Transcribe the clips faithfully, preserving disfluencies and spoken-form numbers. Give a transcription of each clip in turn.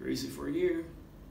crazy for a year.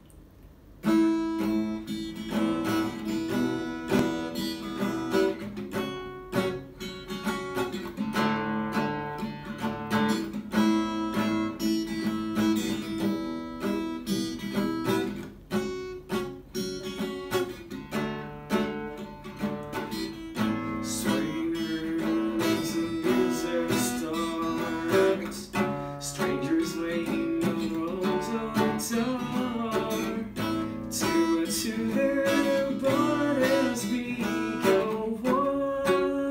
To their borders become one.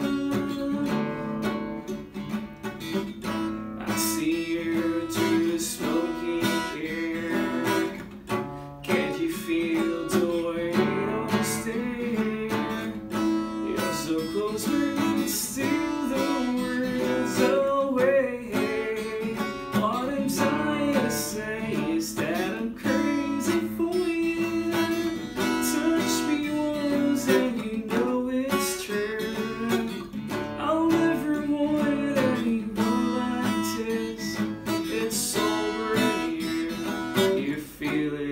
I see you through the smoky air. Can't you feel the weight on the stair? You're so close but you steal the words away. What I'm trying to say is that I'm crazy for you. Touch me once and you know it's true. I'll never want anyone like this. It's over you. You feel it.